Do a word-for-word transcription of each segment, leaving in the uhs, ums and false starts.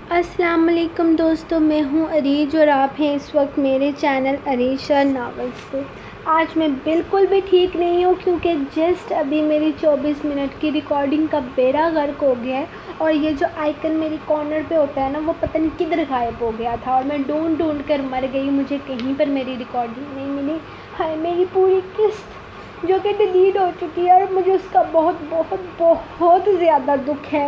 السلام علیکم دوستوں، میں ہوں عریج اور آپ ہیں اس وقت میرے چینل عریشہ ناولز پہ۔ آج میں بالکل بھی ٹھیک نہیں ہوں کیونکہ جسٹ ابھی میری چوبیس منٹ کی ریکارڈنگ کا بیڑا غرق ہو گیا ہے اور یہ جو آئیکن میری کارنر پہ ہوتا ہے نا، وہ پتہ نہیں کدھر غائب ہو گیا تھا اور میں ڈھونڈ ڈھونڈ کر مر گئی، مجھے کہیں پر میری ریکارڈنگ نہیں ملی۔ ہائے میری پوری قسط جو کہ ڈیلیٹ ہو چکی ہے اور مجھے اس کا بہت بہت بہت زیادہ دکھ ہے۔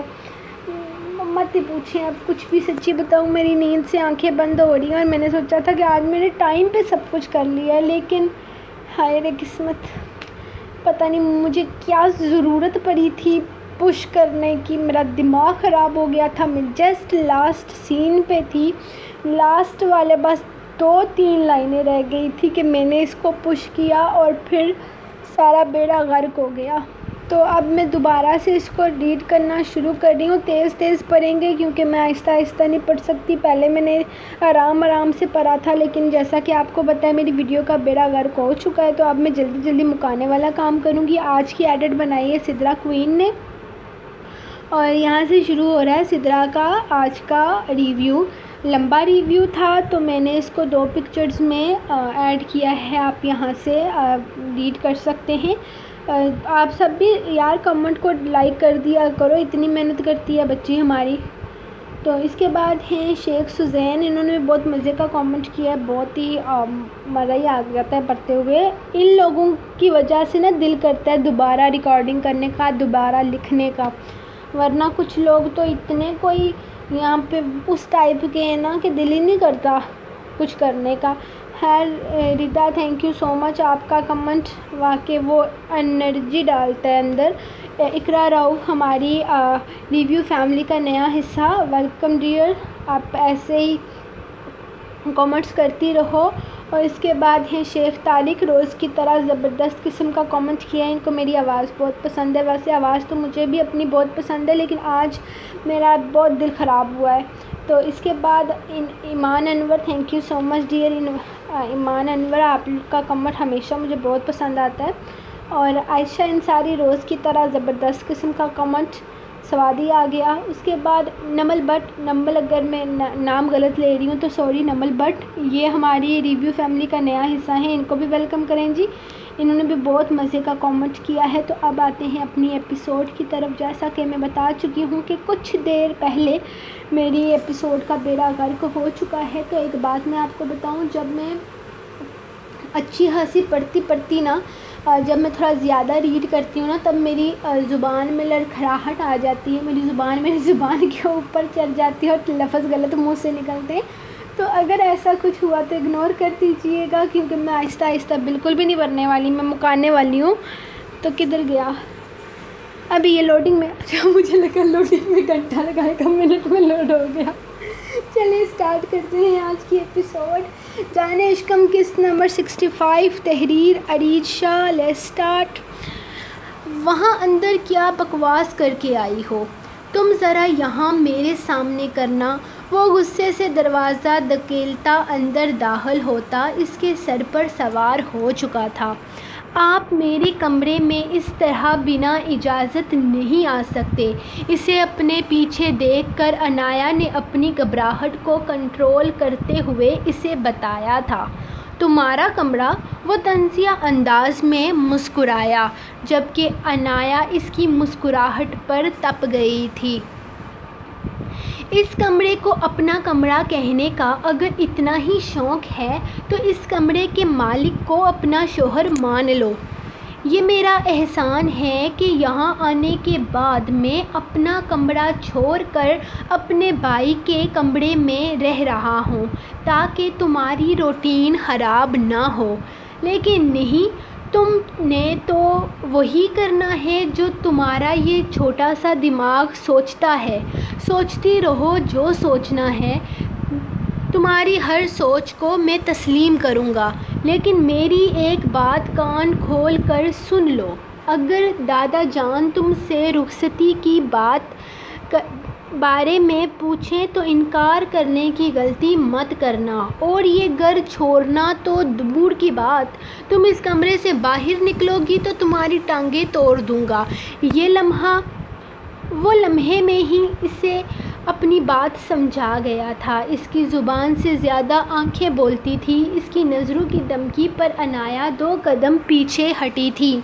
مت ہی پوچھیں، اب کچھ بھی سچی بتاؤں، میری نیند سے آنکھیں بند ہو رہی ہیں اور میں نے سوچا تھا کہ آج میں نے ٹائم پہ سب کچھ کر لیا ہے، لیکن ہائے رے قسمت، پتہ نہیں مجھے کیا ضرورت پڑی تھی پش کرنے کی، میرا دماغ خراب ہو گیا تھا۔ میں جسٹ لاسٹ سین پہ تھی، لاسٹ والے بس دو تین لائنیں رہ گئی تھی کہ میں نے اس کو پش کیا اور پھر سارا بیڑا غرق ہو گیا۔ تو اب میں دوبارہ سے اس کو ریڈ کرنا شروع کر رہی ہوں، تیز تیز پڑھیں گے کیونکہ میں آہستہ آہستہ نہیں پڑھ سکتی۔ پہلے میں نے آرام آرام سے پڑھا تھا، لیکن جیسا کہ آپ کو پتہ ہے میری ویڈیو کا بیڑا غرق ہو چکا ہے، تو اب میں جلدی جلدی مکانے والا کام کروں گی۔ آج کی ایڈٹ بنائی ہے سدرا کوئین نے اور یہاں سے شروع ہو رہا ہے سدرا کا آج کا ریویو۔ لمبا ریویو تھا تو میں نے اس کو دو پکچرز میں ایڈ کیا ہے، آپ یہاں سے ریڈ کر سکتے ہیں۔ آپ سب بھی یار کمنٹ کو لائک کر دیا کرو، اتنی محنت کرتی ہے بچی ہماری۔ تو اس کے بعد ہیں شیخ سزین، انہوں نے بہت مزے کا کامنٹ کیا ہے، بہت ہی مزہ ہی آ جاتا ہے پڑھتے ہوئے۔ ان لوگوں کی وجہ سے نا دل کرتا ہے دوبارہ ریکارڈنگ کرنے کا، دوبارہ لکھنے کا، ورنہ کچھ لوگ تو اتنے کوئی یہاں پہ اس ٹائپ کے ہیں نا کہ دل ہی نہیں کرتا کچھ کرنے کا۔ خیر ردا، تھینک یو سو مچ، آپ کا کمنٹ واقعی وہ انرجی ڈالتا ہے اندر۔ اقرا رؤف ہماری ریویو فیملی کا نیا حصہ، ویلکم ڈیئر، آپ ایسے ہی کامنٹس کرتی رہو۔ اور اس کے بعد ہیں شیخ طارق، روز کی طرح زبردست قسم کا کامنٹ کیا ہے، ان کو میری آواز بہت پسند ہے۔ ویسے آواز تو مجھے بھی اپنی بہت پسند ہے، لیکن آج میرا بہت دل خراب ہوا ہے۔ تو اس کے بعد Iman Anwar, thank you so much dear Iman Anwar, آپ کا کمنٹ ہمیشہ مجھے بہت پسند آتا ہے۔ اور عائشہ انصاری، روز کی طرح زبردست قسم کا کمنٹ، سوادی آ گیا۔ اس کے بعد نمل بٹ، نمل اگر میں نام غلط لے رہی ہوں تو سوری نمل بٹ، یہ ہماری ریویو فیملی کا نیا حصہ ہے، ان کو بھی ویلکم کریں جی، انہوں نے بھی بہت مزے کا کامنٹ کیا ہے۔ تو اب آتے ہیں اپنی ایپیسوڈ کی طرف۔ جیسا کہ میں بتا چکی ہوں کہ کچھ دیر پہلے میری ایپیسوڈ کا بیڑا غرق ہو چکا ہے، تو ایک بات میں آپ کو بتاؤں، جب میں اچھی خاصی پڑھتی پڑھتی نا، جب میں تھوڑا زیادہ ریڈ کرتی ہوں نا، تب میری زبان میں لڑکھڑاہٹ آ جاتی ہے، میری زبان میری زبان کے اوپر چڑھ جاتی ہے اور لفظ غلط منہ سے نکلتے ہیں۔ تو اگر ایسا کچھ ہوا تو اگنور کر دیجیے گا، کیونکہ میں آہستہ آہستہ بالکل بھی نہیں پڑھنے والی، میں مکانے والی ہوں۔ تو کدھر گیا ابھی یہ لوڈنگ میں؟ اچھا مجھے لگا لوڈنگ میں گھنٹہ لگائے گا، منٹ میں لوڈ ہو گیا۔ چلیے اسٹارٹ کرتے ہیں آج کی ایپیسوڈ۔ جانے عشقم قسط نمبر سکسٹی فائیو، تحریر عریج شاہ، لیٹس اسٹارٹ۔ وہاں اندر کیا بکواس کر کے آئی ہو تم، ذرا یہاں میرے سامنے کرنا۔ وہ غصے سے دروازہ دھکیلتا اندر داخل ہوتا، اس کے سر پر سوار ہو چکا تھا۔ آپ میرے کمرے میں اس طرح بنا اجازت نہیں آ سکتے، اسے اپنے پیچھے دیکھ کر انایا نے اپنی گھبراہٹ کو کنٹرول کرتے ہوئے اسے بتایا تھا۔ تمہارا کمرہ؟ وہ طنزیہ انداز میں مسکرایا، جبکہ انایا اس کی مسکراہٹ پر تپ گئی تھی۔ اس کمرے کو اپنا کمرہ کہنے کا اگر اتنا ہی شوق ہے تو اس کمرے کے مالک کو اپنا شوہر مان لو۔ یہ میرا احسان ہے کہ یہاں آنے کے بعد میں اپنا کمرہ چھوڑ کر اپنے بھائی کے کمرے میں رہ رہا ہوں تاکہ تمہاری روٹین خراب نہ ہو، لیکن نہیں، تم نے تو وہی کرنا ہے جو تمہارا یہ چھوٹا سا دماغ سوچتا ہے۔ سوچتی رہو جو سوچنا ہے، تمہاری ہر سوچ کو میں تسلیم کروں گا، لیکن میری ایک بات کان کھول کر سن لو، اگر دادا جان تم سے رخصتی کی بات بارے میں پوچھیں تو انکار کرنے کی غلطی مت کرنا، اور یہ گھر چھوڑنا تو دور کی بات، تم اس کمرے سے باہر نکلو گی تو تمہاری ٹانگیں توڑ دوں گا۔ یہ لمحہ وہ لمحے میں ہی اسے اپنی بات سمجھا گیا تھا۔ اس کی زبان سے زیادہ آنکھیں بولتی تھیں۔ اس کی نظروں کی دھمکی پر عنایا دو قدم پیچھے ہٹی تھی۔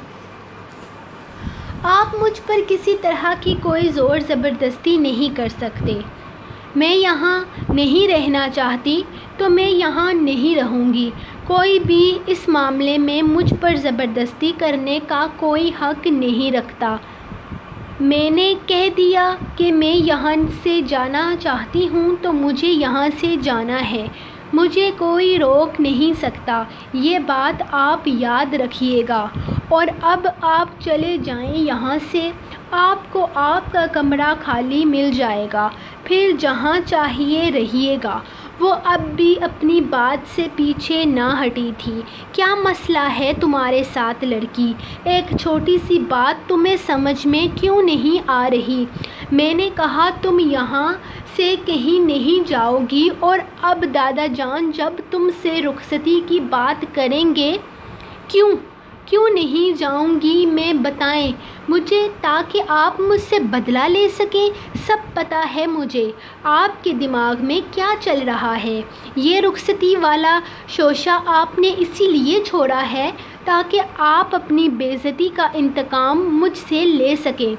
آپ مجھ پر کسی طرح کی کوئی زور زبردستی نہیں کر سکتے۔ میں یہاں نہیں رہنا چاہتی تو میں یہاں نہیں رہوں گی۔ کوئی بھی اس معاملے میں مجھ پر زبردستی کرنے کا کوئی حق نہیں رکھتا۔ میں نے کہہ دیا کہ میں یہاں سے جانا چاہتی ہوں تو مجھے یہاں سے جانا ہے۔ مجھے کوئی روک نہیں سکتا۔ یہ بات آپ یاد رکھیے گا۔ اور اب آپ چلے جائیں یہاں سے۔ آپ کو آپ کا کمرہ خالی مل جائے گا۔ پھر جہاں چاہیے رہیے گا۔ وہ اب بھی اپنی بات سے پیچھے نہ ہٹی تھی۔ کیا مسئلہ ہے تمہارے ساتھ لڑکی؟ ایک چھوٹی سی بات تمہیں سمجھ میں کیوں نہیں آ رہی؟ میں نے کہا تم یہاں سے کہیں نہیں جاؤ گی اور اب دادا جان جب تم سے رخصتی کی بات کریں گے، کیوں کیوں نہیں جاؤں گی میں بتائیں مجھے تاکہ آپ مجھ سے بدلہ لے سکیں۔ سب پتہ ہے مجھے آپ کے دماغ میں کیا چل رہا ہے۔ یہ رخصتی والا شوشہ آپ نے اسی لیے چھوڑا ہے تاکہ آپ اپنی بے عزتی کا انتقام مجھ سے لے سکیں۔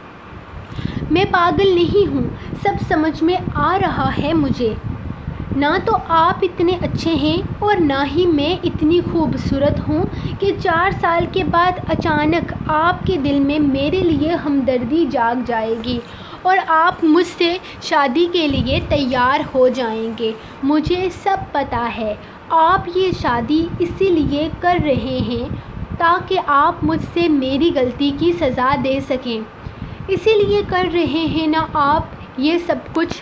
میں پاگل نہیں ہوں، سب سمجھ میں آ رہا ہے مجھے۔ نہ تو آپ اتنے اچھے ہیں اور نہ ہی میں اتنی خوبصورت ہوں کہ چار سال کے بعد اچانک آپ کے دل میں میرے لیے ہمدردی جاگ جائے گی اور آپ مجھ سے شادی کے لیے تیار ہو جائیں گے۔ مجھے سب پتہ ہے۔ آپ یہ شادی اسی لیے کر رہے ہیں تاکہ آپ مجھ سے میری غلطی کی سزا دے سکیں۔ اسی لیے کر رہے ہیں نا آپ یہ سب کچھ۔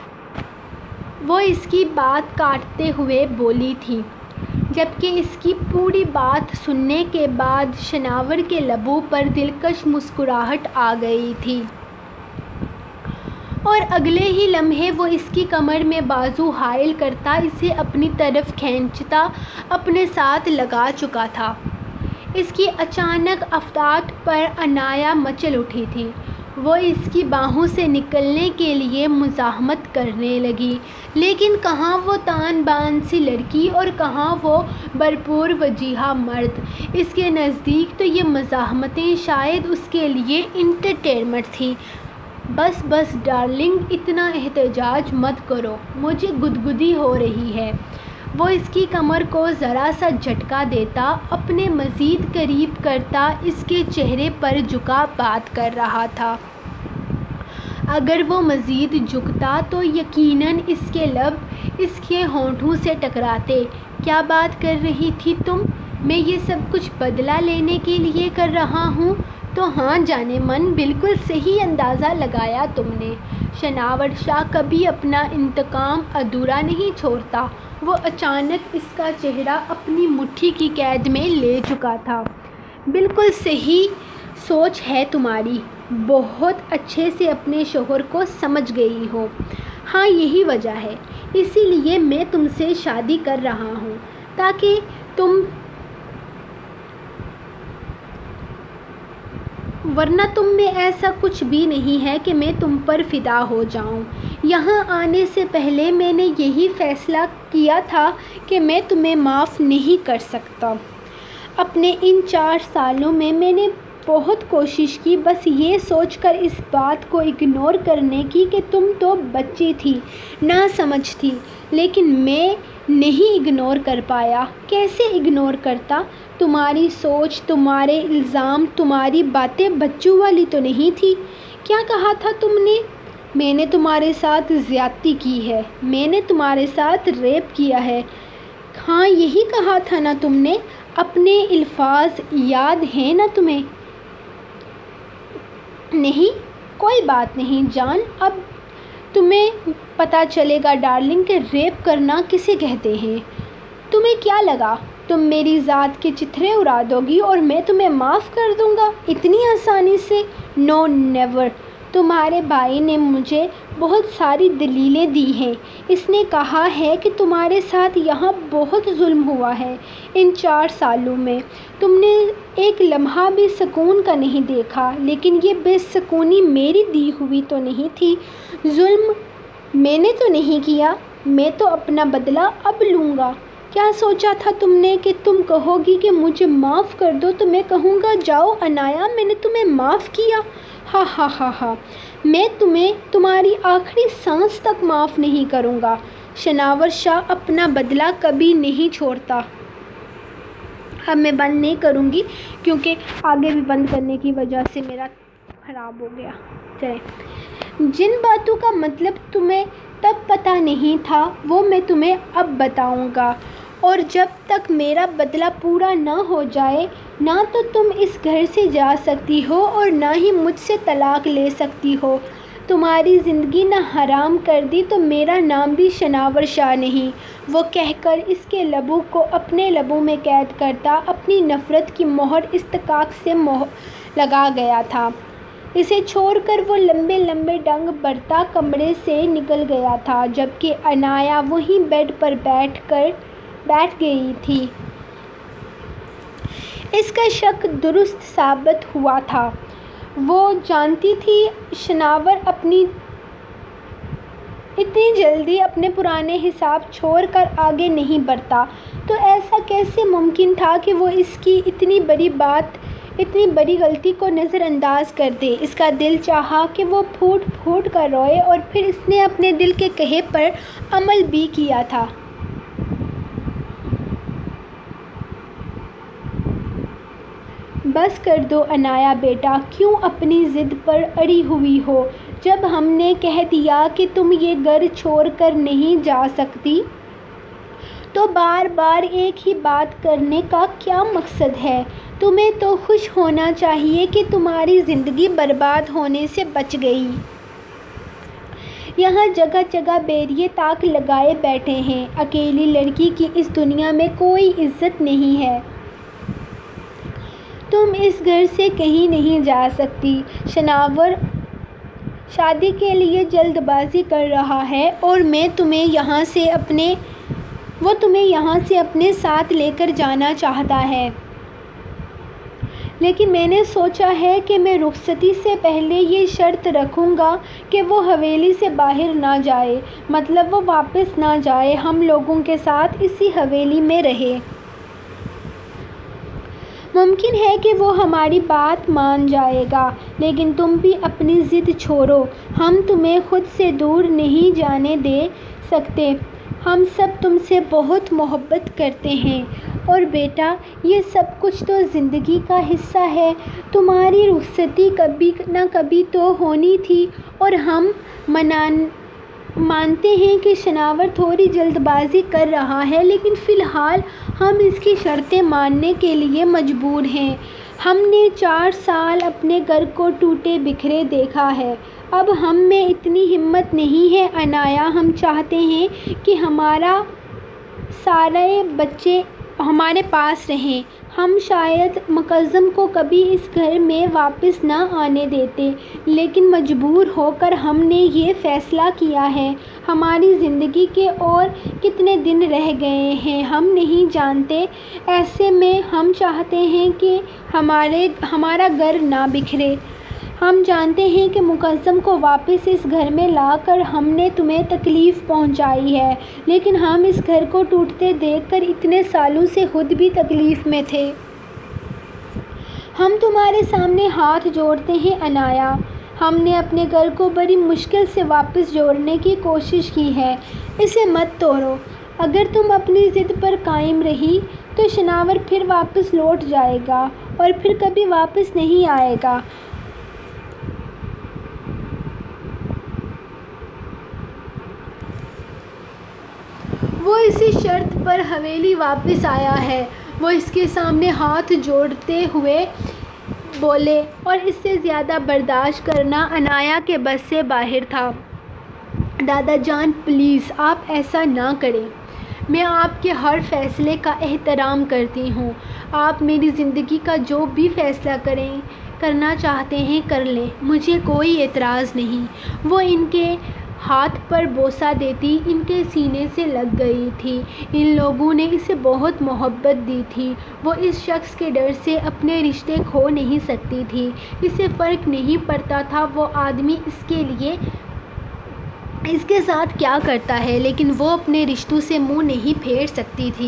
وہ اس کی بات کاٹتے ہوئے بولی تھی، جبکہ اس کی پوری بات سننے کے بعد شناور کے لبوں پر دلکش مسکراہٹ آ گئی تھی اور اگلے ہی لمحے وہ اس کی کمر میں بازو حائل کرتا اسے اپنی طرف کھینچتا اپنے ساتھ لگا چکا تھا۔ اس کی اچانک افات پر عنایا مچل اٹھی تھی۔ وہ اس کی باہوں سے نکلنے کے لیے مزاحمت کرنے لگی، لیکن کہاں وہ تان بان سی لڑکی اور کہاں وہ بھرپور وجیہہ مرد۔ اس کے نزدیک تو یہ مزاحمتیں شاید اس کے لیے انٹرٹینمنٹ تھیں۔ بس بس ڈارلنگ، اتنا احتجاج مت کرو، مجھے گدگدی ہو رہی ہے۔ وہ اس کی کمر کو ذرا سا جھٹکا دیتا، اپنے مزید قریب کرتا اس کے چہرے پر جھکا بات کر رہا تھا۔ اگر وہ مزید جھکتا تو یقیناً اس کے لب اس کے ہونٹوں سے ٹکراتے۔ کیا بات کر رہی تھی تم؟ میں یہ سب کچھ بدلہ لینے کے لیے کر رہا ہوں؟ تو ہاں جانے من، بالکل صحیح اندازہ لگایا تم نے۔ شناور شاہ کبھی اپنا انتقام ادھورا نہیں چھوڑتا۔ وہ اچانک اس کا چہرہ اپنی مٹھی کی قید میں لے چکا تھا۔ بالکل صحیح سوچ ہے تمہاری، بہت اچھے سے اپنے شوہر کو سمجھ گئی ہو۔ ہاں یہی وجہ ہے، اسی لیے میں تم سے شادی کر رہا ہوں تاکہ تم، ورنہ تم میں ایسا کچھ بھی نہیں ہے کہ میں تم پر فدا ہو جاؤں۔ یہاں آنے سے پہلے میں نے یہی فیصلہ کیا تھا کہ میں تمہیں معاف نہیں کر سکتا۔ اپنے ان چار سالوں میں میں نے بہت کوشش کی، بس یہ سوچ کر اس بات کو اگنور کرنے کی کہ تم تو بچی تھی، نہ سمجھ تھی، لیکن میں نہیں اگنور کر پایا۔ کیسے اگنور کرتا؟ تمہاری سوچ، تمہارے الزام، تمہاری باتیں بچوں والی تو نہیں تھی۔ کیا کہا تھا تم نے؟ میں نے تمہارے ساتھ زیادتی کی ہے، میں نے تمہارے ساتھ ریپ کیا ہے۔ ہاں یہی کہا تھا نا تم نے؟ اپنے الفاظ یاد ہیں نا تمہیں؟ نہیں، کوئی بات نہیں جان، اب تمہیں پتہ چلے گا ڈارلنگ کہ ریپ کرنا کسے کہتے ہیں۔ تمہیں کیا لگا تم میری ذات کے چتھرے اڑا دو گی اور میں تمہیں معاف کر دوں گا اتنی آسانی سے؟ No never. تمہارے بھائی نے مجھے بہت ساری دلیلیں دی ہیں۔ اس نے کہا ہے کہ تمہارے ساتھ یہاں بہت ظلم ہوا ہے ان چار سالوں میں۔ تم نے ایک لمحہ بھی سکون کا نہیں دیکھا، لیکن یہ بے سکونی میری دی ہوئی تو نہیں تھی۔ ظلم میں نے تو نہیں کیا، میں تو اپنا بدلہ اب لوں گا۔ کیا سوچا تھا تم نے کہ تم کہو گی کہ مجھے معاف کر دو تو میں کہوں گا جاؤ انایا میں نے تمہیں معاف کیا؟ ہا ہا ہا ہا میں تمہیں تمہاری آخری سانس تک معاف نہیں کروں گا۔ شناور شاہ اپنا بدلہ کبھی نہیں چھوڑتا۔ اب میں بند نہیں کروں گی کیونکہ آگے بھی بند کرنے کی وجہ سے میرا خراب ہو گیا۔ چلیں، جن باتوں کا مطلب تمہیں تب پتہ نہیں تھا وہ میں تمہیں اب بتاؤں گا، اور جب تک میرا بدلہ پورا نہ ہو جائے نہ تو تم اس گھر سے جا سکتی ہو اور نہ ہی مجھ سے طلاق لے سکتی ہو۔ تمہاری زندگی نہ حرام کر دی تو میرا نام بھی شناور شاہ نہیں۔ وہ کہہ کر اس کے لبوں کو اپنے لبوں میں قید کرتا اپنی نفرت کی مہر استحقاق سے لگا گیا تھا۔ اسے چھوڑ کر وہ لمبے لمبے ڈنگ بھرتا کمرے سے نکل گیا تھا، جبکہ انایا وہیں بیڈ پر بیٹھ کر بیٹھ گئی تھی۔ اس کا شک درست ثابت ہوا تھا۔ وہ جانتی تھی شناور اپنی اتنی جلدی اپنے پرانے حساب چھوڑ کر آگے نہیں بڑھتا، تو ایسا کیسے ممکن تھا کہ وہ اس کی اتنی بڑی بات اتنی بڑی غلطی کو نظر انداز کر دے۔ اس کا دل چاہا کہ وہ پھوٹ پھوٹ کر روئے، اور پھر اس نے اپنے دل کے کہے پر عمل بھی کیا تھا۔ بس کر دو انایا بیٹا، کیوں اپنی ضد پر اڑی ہوئی ہو؟ جب ہم نے کہہ دیا کہ تم یہ گھر چھوڑ کر نہیں جا سکتی تو بار بار ایک ہی بات کرنے کا کیا مقصد ہے؟ تمہیں تو خوش ہونا چاہیے کہ تمہاری زندگی برباد ہونے سے بچ گئی۔ یہاں جگہ جگہ بیریے تاک لگائے بیٹھے ہیں۔ اکیلی لڑکی کی اس دنیا میں کوئی عزت نہیں ہے۔ تم اس گھر سے کہیں نہیں جا سکتی۔ شناور شادی کے لیے جلد بازی کر رہا ہے اور میں تمہیں یہاں سے اپنے وہ تمہیں یہاں سے اپنے ساتھ لے کر جانا چاہتا ہے، لیکن میں نے سوچا ہے کہ میں رخصتی سے پہلے یہ شرط رکھوں گا کہ وہ حویلی سے باہر نہ جائے، مطلب وہ واپس نہ جائے، ہم لوگوں کے ساتھ اسی حویلی میں رہے۔ ممکن ہے کہ وہ ہماری بات مان جائے گا، لیکن تم بھی اپنی ضد چھوڑو، ہم تمہیں خود سے دور نہیں جانے دے سکتے۔ ہم سب تم سے بہت محبت کرتے ہیں، اور بیٹا یہ سب کچھ تو زندگی کا حصہ ہے۔ تمہاری رخصتی کبھی نہ کبھی تو ہونی تھی، اور ہم منان مانتے ہیں کہ شناور تھوڑی جلد بازی کر رہا ہے، لیکن فی الحال ہم اس کی شرطیں ماننے کے لیے مجبور ہیں۔ ہم نے چار سال اپنے گھر کو ٹوٹے بکھرے دیکھا ہے، اب ہم میں اتنی ہمت نہیں ہے انایا، ہم چاہتے ہیں کہ ہمارا سارے بچے ہمارے پاس رہیں۔ ہم شاید مقدم کو کبھی اس گھر میں واپس نہ آنے دیتے، لیکن مجبور ہو کر ہم نے یہ فیصلہ کیا ہے۔ ہماری زندگی کے اور کتنے دن رہ گئے ہیں ہم نہیں جانتے، ایسے میں ہم چاہتے ہیں کہ ہمارے ہمارا گھر نہ بکھرے۔ ہم جانتے ہیں کہ مقدم کو واپس اس گھر میں لا کر ہم نے تمہیں تکلیف پہنچائی ہے، لیکن ہم اس گھر کو ٹوٹتے دیکھ کر اتنے سالوں سے خود بھی تکلیف میں تھے۔ ہم تمہارے سامنے ہاتھ جوڑتے ہیں انایا، ہم نے اپنے گھر کو بڑی مشکل سے واپس جوڑنے کی کوشش کی ہے، اسے مت توڑو۔ اگر تم اپنی ضد پر قائم رہی تو شناور پھر واپس لوٹ جائے گا اور پھر کبھی واپس نہیں آئے گا۔ وہ اسی شرط پر حویلی واپس آیا ہے، وہ اس کے سامنے ہاتھ جوڑتے ہوئے بولے، اور اس سے زیادہ برداشت کرنا انایا کے بس سے باہر تھا۔ دادا جان پلیز آپ ایسا نہ کریں، میں آپ کے ہر فیصلے کا احترام کرتی ہوں، آپ میری زندگی کا جو بھی فیصلہ کریں کرنا چاہتے ہیں کر لیں، مجھے کوئی اعتراض نہیں۔ وہ ان کے ہاتھ پر بوسہ دیتی ان کے سینے سے لگ گئی تھی۔ ان لوگوں نے اسے بہت محبت دی تھی، وہ اس شخص کے ڈر سے اپنے رشتے کھو نہیں سکتی تھی۔ اسے فرق نہیں پڑتا تھا وہ آدمی اس کے لیے اس کے ساتھ کیا کرتا ہے، لیکن وہ اپنے رشتوں سے منہ نہیں پھیر سکتی تھی۔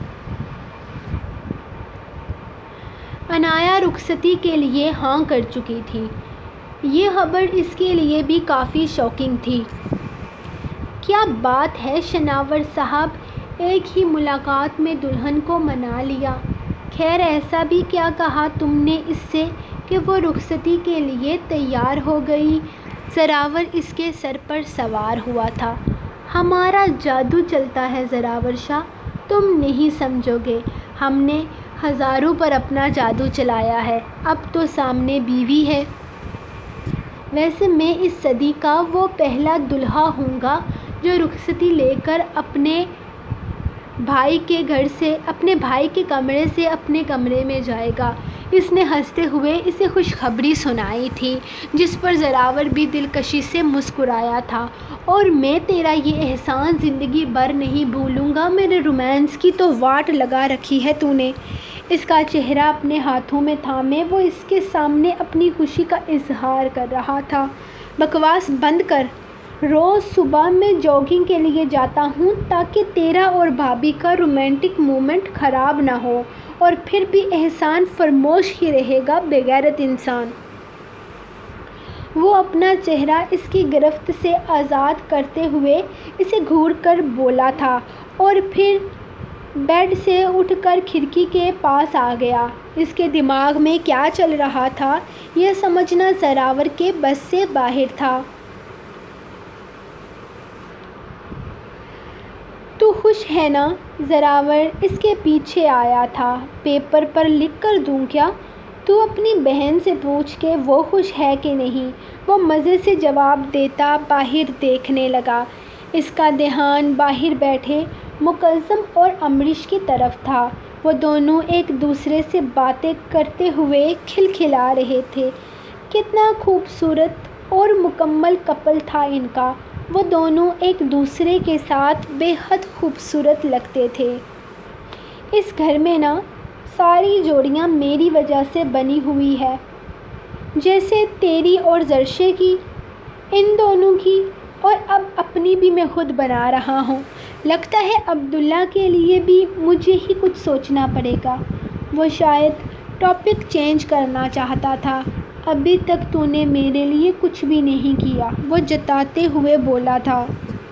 عنایا رخصتی کے لیے ہاں کر چکی تھی۔ یہ خبر اس کے لیے بھی کافی شاکنگ تھی۔ کیا بات ہے شناور صاحب، ایک ہی ملاقات میں دلہن کو منا لیا۔ خیر ایسا بھی کیا کہا تم نے اس سے کہ وہ رخصتی کے لیے تیار ہو گئی؟ زراور اس کے سر پر سوار ہوا تھا۔ ہمارا جادو چلتا ہے زراور شاہ، تم نہیں سمجھو گے۔ ہم نے ہزاروں پر اپنا جادو چلایا ہے، اب تو سامنے بیوی ہے۔ ویسے میں اس صدی کا وہ پہلا دلہا ہوں گا جو رخصتی لے کر اپنے بھائی کے گھر سے اپنے بھائی کے کمرے سے اپنے کمرے میں جائے گا۔ اس نے ہنستے ہوئے اسے خوشخبری سنائی تھی، جس پر زراور بھی دلکشی سے مسکرایا تھا۔ اور میں تیرا یہ احسان زندگی بھر نہیں بھولوں گا، میرے رومانس کی تو واٹ لگا رکھی ہے تو نے۔ اس کا چہرہ اپنے ہاتھوں میں تھامے وہ اس کے سامنے اپنی خوشی کا اظہار کر رہا تھا۔ بکواس بند کر، روز صبح میں جاگنگ کے لیے جاتا ہوں تاکہ تیرا اور بھابھی کا رومانٹک مومنٹ خراب نہ ہو، اور پھر بھی احسان فرموش ہی رہے گا بے غیرت انسان۔ وہ اپنا چہرہ اس کی گرفت سے آزاد کرتے ہوئے اسے گھور کر بولا تھا، اور پھر بیڈ سے اٹھ کر کھڑکی کے پاس آ گیا۔ اس کے دماغ میں کیا چل رہا تھا یہ سمجھنا زراور کے بس سے باہر تھا۔ تو خوش ہے نا؟ زراور اس کے پیچھے آیا تھا۔ پیپر پر لکھ کر دوں کیا؟ تو اپنی بہن سے پوچھ کہ وہ خوش ہے کہ نہیں۔ وہ مزے سے جواب دیتا باہر دیکھنے لگا۔ اس کا دھیان باہر بیٹھے مکزم اور امریش کی طرف تھا۔ وہ دونوں ایک دوسرے سے باتیں کرتے ہوئے کھلکھلا رہے تھے۔ کتنا خوبصورت اور مکمل کپل تھا ان کا۔ وہ دونوں ایک دوسرے کے ساتھ بے حد خوبصورت لگتے تھے۔ اس گھر میں نا ساری جوڑیاں میری وجہ سے بنی ہوئی ہے، جیسے تیری اور زرشے کی، ان دونوں کی، اور اب اپنی بھی میں خود بنا رہا ہوں۔ لگتا ہے عبداللہ کے لیے بھی مجھے ہی کچھ سوچنا پڑے گا۔ وہ شاید ٹاپک چینج کرنا چاہتا تھا۔ ابھی تک تو نے میرے لیے کچھ بھی نہیں کیا، وہ جتاتے ہوئے بولا تھا۔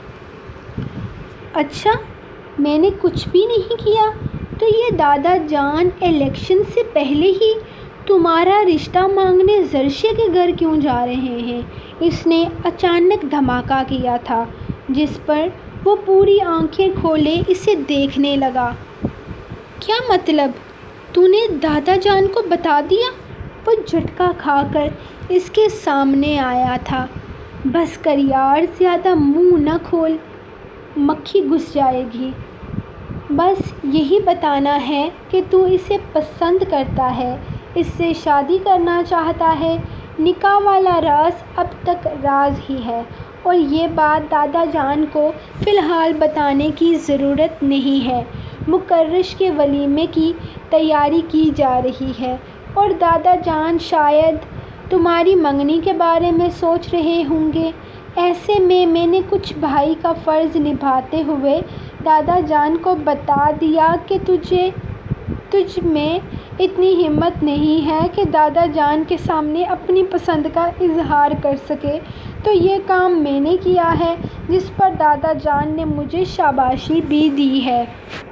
اچھا، میں نے کچھ بھی نہیں کیا؟ تو یہ دادا جان الیکشن سے پہلے ہی تمہارا رشتہ مانگنے زرشے کے گھر کیوں جا رہے ہیں؟ اس نے اچانک دھماکہ کیا تھا، جس پر وہ پوری آنکھیں کھولے اسے دیکھنے لگا۔ کیا مطلب؟ تو نے دادا جان کو بتا دیا؟ وہ جھٹکا کھا کر اس کے سامنے آیا تھا۔ بس کر یار، زیادہ منہ نہ کھول، مکھی گھس جائے گی۔ بس یہی بتانا ہے کہ تو اسے پسند کرتا ہے، اس سے شادی کرنا چاہتا ہے۔ نکاح والا راز اب تک راز ہی ہے، اور یہ بات دادا جان کو فی الحال بتانے کی ضرورت نہیں ہے۔ مکرش کے ولیمے کی تیاری کی جا رہی ہے، اور دادا جان شاید تمہاری منگنی کے بارے میں سوچ رہے ہوں گے۔ ایسے میں میں نے کچھ بھائی کا فرض نبھاتے ہوئے دادا جان کو بتا دیا کہ تجھے تجھ میں اتنی ہمت نہیں ہے کہ دادا جان کے سامنے اپنی پسند کا اظہار کر سکے، تو یہ کام میں نے کیا ہے، جس پر دادا جان نے مجھے شاباشی بھی دی ہے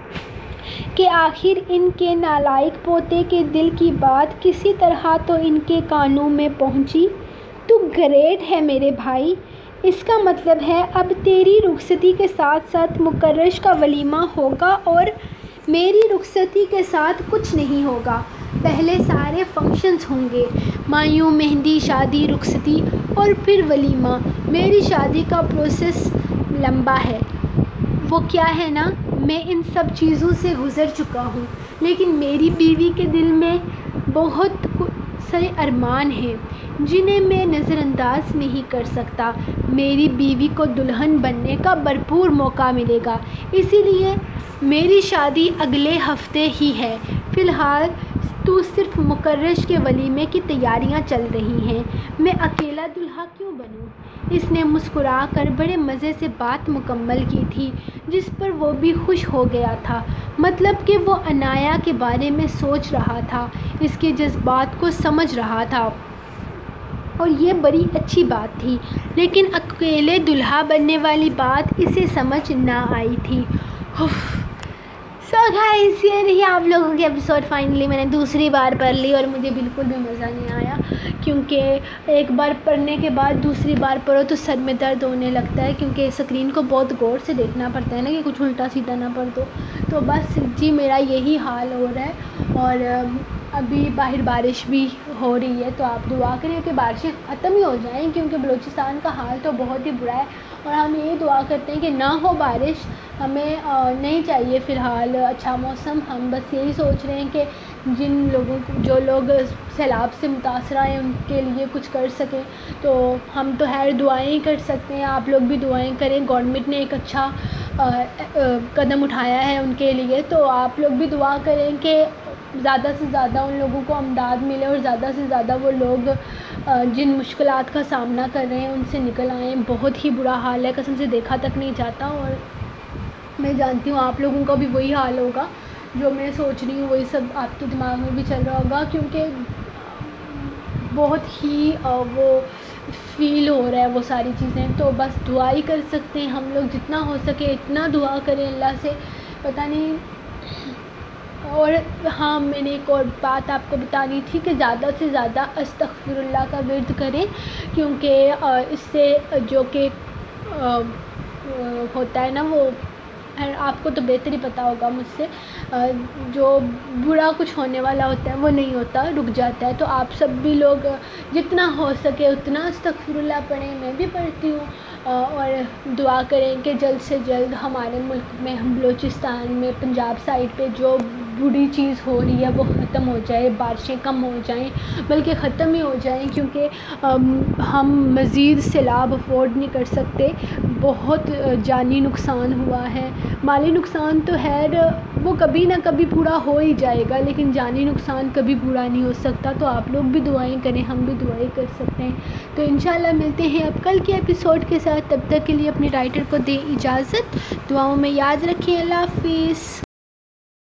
کہ آخر ان کے نالائق پوتے کے دل کی بات کسی طرح تو ان کے کانوں میں پہنچی۔ تو گریٹ ہے میرے بھائی۔ اس کا مطلب ہے اب تیری رخصتی کے ساتھ ساتھ مکرش کا ولیمہ ہوگا، اور میری رخصتی کے ساتھ کچھ نہیں ہوگا۔ پہلے سارے فنکشنز ہوں گے، مایوں، مہندی، شادی، رخصتی، اور پھر ولیمہ۔ میری شادی کا پروسیس لمبا ہے، وہ کیا ہے نا، میں ان سب چیزوں سے گزر چکا ہوں، لیکن میری بیوی کے دل میں بہت سے ارمان ہیں جنہیں میں نظر انداز نہیں کر سکتا۔ میری بیوی کو دلہن بننے کا بھرپور موقع ملے گا، اسی لیے میری شادی اگلے ہفتے ہی ہے۔ فی الحال تو صرف مکرش کے ولیمے کی تیاریاں چل رہی ہیں، میں اکیلا دلہا کیوں بنوں؟ اس نے مسکرا کر بڑے مزے سے بات مکمل کی تھی، جس پر وہ بھی خوش ہو گیا تھا۔ مطلب کہ وہ عنایہ کے بارے میں سوچ رہا تھا، اس کے جذبات کو سمجھ رہا تھا، اور یہ بڑی اچھی بات تھی، لیکن اکیلے دلہا بننے والی بات اسے سمجھ نہ آئی تھی۔ سو گائز، یہ رہی آپ لوگوں کی ایپیسوڈ۔ فائنلی میں نے دوسری بار پڑھ لی اور مجھے بالکل بھی مزہ نہیں آیا، کیونکہ ایک بار پڑھنے کے بعد دوسری بار پڑھو تو سر میں درد ہونے لگتا ہے، کیونکہ اسکرین کو بہت غور سے دیکھنا پڑتا ہے نا کہ کچھ الٹا سیدھا نہ پڑھ دو۔ تو بس جی میرا یہی حال ہو رہا ہے، اور ابھی باہر بارش بھی ہو رہی ہے، تو آپ دعا کریں کہ بارشیں ختم ہی ہو جائیں، کیونکہ بلوچستان کا حال تو بہت ہی برا ہے، اور ہم یہ دعا کرتے ہیں کہ نہ ہو بارش۔ ہمیں نہیں چاہیے فی الحال اچھا موسم۔ ہم بس یہی سوچ رہے ہیں کہ جن لوگوں کو جو لوگ سیلاب سے متاثرہ ہیں ان کے لیے کچھ کر سکیں، تو ہم تو خیر دعائیں ہی کر سکتے ہیں۔ آپ لوگ بھی دعائیں کریں، گورنمنٹ نے ایک اچھا قدم اٹھایا ہے ان کے لیے، تو آپ لوگ بھی دعا کریں کہ زیادہ سے زیادہ ان لوگوں کو امداد ملے، اور زیادہ سے زیادہ وہ لوگ جن مشکلات کا سامنا کر رہے ہیں ان سے نکل آئیں۔ بہت ہی برا حال ہے، قسم سے دیکھا تک نہیں جاتا، اور میں جانتی ہوں آپ لوگوں کا بھی وہی حال ہوگا جو میں سوچ رہی ہوں، وہی سب آپ کے دماغ میں بھی چل رہا ہوگا، کیونکہ بہت ہی وہ فیل ہو رہا ہے وہ ساری چیزیں۔ تو بس دعا ہی کر سکتے ہیں ہم لوگ، جتنا ہو سکے اتنا دعا کریں اللہ سے، پتہ نہیں۔ اور ہاں، میں نے ایک اور بات آپ کو بتانی تھی کہ زیادہ سے زیادہ استغفر اللہ کا ورد کریں، کیونکہ اس سے جو کہ ہوتا ہے نا، وہ آپ کو تو بہتر ہی پتہ ہوگا مجھ سے، جو برا کچھ ہونے والا ہوتا ہے وہ نہیں ہوتا، رک جاتا ہے۔ تو آپ سب بھی لوگ جتنا ہو سکے اتنا استغفر اللہ پڑھیں، میں بھی پڑھتی ہوں، اور دعا کریں کہ جلد سے جلد ہمارے ملک میں، ہم بلوچستان میں، پنجاب سائڈ پہ جو بری چیز ہو رہی ہے وہ ختم ہو جائے، بارشیں کم ہو جائیں، بلکہ ختم ہی ہو جائیں، کیونکہ ہم مزید سیلاب افورڈ نہیں کر سکتے۔ بہت جانی نقصان ہوا ہے، مالی نقصان تو خیر وہ کبھی نہ کبھی پورا ہو ہی جائے گا، لیکن جانی نقصان کبھی پورا نہیں ہو سکتا۔ تو آپ لوگ بھی دعائیں کریں، ہم بھی دعائیں کر سکتے ہیں۔ تو انشاءاللہ ملتے ہیں اب کل کے ایپیسوڈ کے ساتھ، تب تک کے لیے اپنے رائٹر کو دیں اجازت، دعاؤں میں یاد رکھیں۔ اللہ حافظ۔